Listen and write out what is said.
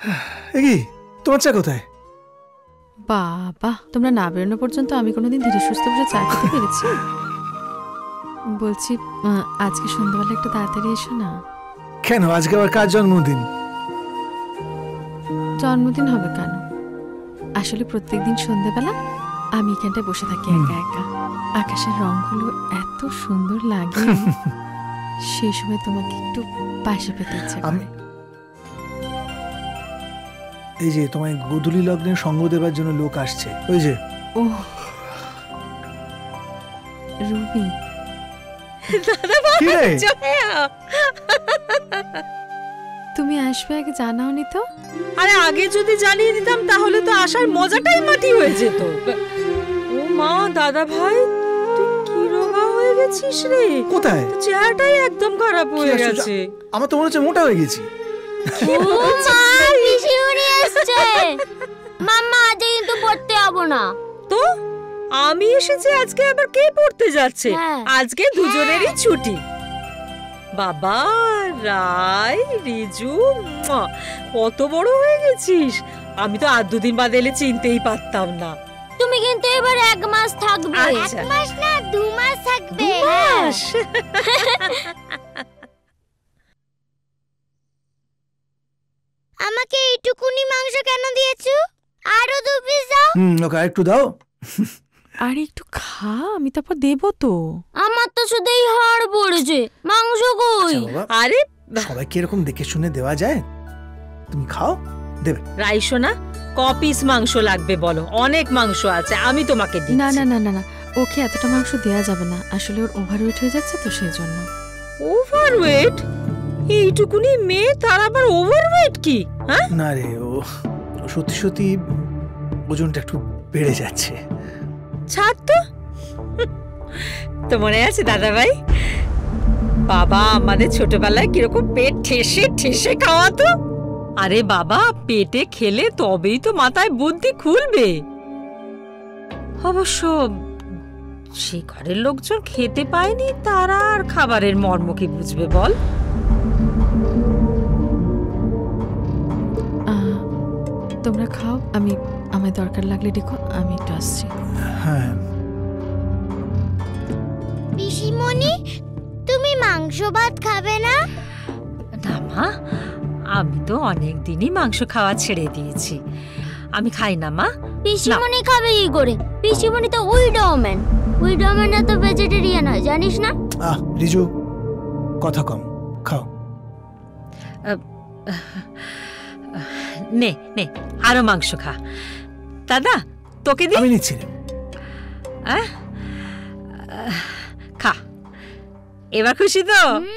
কি তোমার চা কোথায়? বাবা, তোমরা না বেরোনো পর্যন্ত আমি কোনোদিন ধীরে সুস্থে বসে চা খেতে পেরেছি? বলছি আজকে সন্ধ্যাবেলা একটু তাড়াতাড়ি এসো না। কেন, আজকে আবার কার জন্মদিন? জন্মদিন হবে কেন? আসলে প্রত্যেকদিন সন্ধ্যাবেলা আমি এখানটায় বসে থাকি একা একা। আকাশের রংগুলো এত সুন্দর লাগে, সেই সময় তোমাকে একটু পাশে পেতে ইচ্ছা করে। এই যে তোমায় গোধূলি লগ্নে সঙ্গ দেবার জন্য লোক আসছে, ওই যে। ও রুবি, তুমি আসবে আগে জানাওনি তো? আরে আগে যদি জানিয়ে দিতাম তাহলে তো আসার মজাটাই মাটি হয়ে যেত। ও মা, দাদা ভাই তুই কি রোগা হয়ে গেছিস রে? কোথায়? চেহারাটাই একদম খারাপ হয়ে গেছে। আমার তো মনে হচ্ছে মোটা হয়ে গেছি। ও মা, পিসিমণি আসছে। মাম্মা আজ কিন্তু পড়তে যাব না। তো আমি এসেছি, আজকে আবার কে পড়তে যাচ্ছে? আজকে দুজনেরই ছুটি। বাবা রাই, রিজু কত বড় হয়ে গেছিস। আমি তো আর দুদিন বাদ এলে চিনতেই পারতাম না। তুমি কিন্তু এবার 1 মাস থাকবে। 1 মাস না 2 মাস থাকবে। 2 মাস? আমাকে এইটুকুনি মাংস কেন দিয়েছো? আরো 2 পিস দাও। ওকে একটু দাও। আরে একটু খা, আমি তারপর দেবো তো। আমার তো শুধুই হাড় পড়েছে, মাংস কই? আরে সবাই কি এরকম দেখে শুনে দেওয়া যায়? তুমি খাও, দেবে। রাইসো না, ক পিস মাংস লাগবে বলো? অনেক মাংস আছে, আমি তোমাকে দিচ্ছি। না না না না না, ওকে এতটা মাংস দেয়া যাবে না, আসলে ওর ওভারওয়েট হয়ে যাচ্ছে তো সেই জন্য। ওভারওয়েট? এইটুকুনি মেয়ে, তার আবার ওভারওয়েট কি? হ্যাঁ না রে, ও সত্যি সত্যি ওজনটা একটু বেড়ে যাচ্ছে। ছাড় তো। তো মনে আছে দাদা ভাই, বাবা আমাদের ছোটবেলায় কিরকম পেট ঠেসে ঠেসে খাওয়াতো? আরে বাবা, পেটে খেলে তবেই তো মাথায় বুদ্ধি খুলবে। অবশ্য সে ঘরের লোকজন খেতে পায়নি, তারা আর খাবারের মর্ম কি বুঝবে বল? তোমরা খাও, আমার দরকার লাগলে দেখো, আমি একটু আসছি। হ্যাঁ পিসিমণি, তুমি মাংস ভাত খাবে না? না মা, আমি তো অনেক দিনই মাংস খাওয়া ছেড়ে দিয়েছি, আমি খাই না মা। পিসিমণি খাবে কি করে? পিসিমণি তো উইডোম্যান, উইডোম্যানরা তো ভেজিটেরিয়ান হয়, জানিস না? রিজু কথা কম, খাও। নে নে, আরো মাংস খা। দাদা তোকে দি। আমি নিচ্ছি। খা, এবার খুশি তো?